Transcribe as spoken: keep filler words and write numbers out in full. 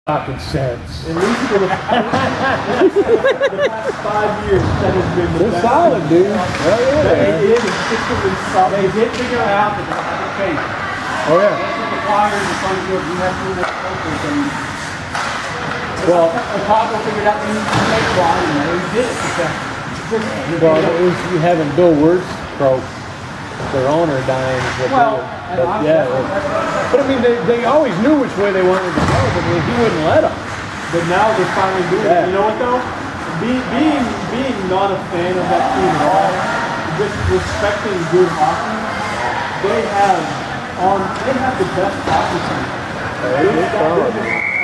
Talking sense. At least for the, the past five years, that has been the They're best. solid, dude. Hell yeah, They man. did consistently solid. They did figure out that they had to change. Oh yeah. That's what the Flyers and Sunfield, you have to do that focus. And Well, Chicago figured out they need to make one, and they did it successfully. well, it was you having Bill Wurzbrook, their owner, dying. Is what Well, they were, but, yeah. Well, but I mean, they, they always knew which way they wanted to go, but he wouldn't let them. But now they're finally doing Yeah. it. You know what though? Being being being not a fan of that team at all, just respecting good hockey, they have on they have the best hockey team. They did solid.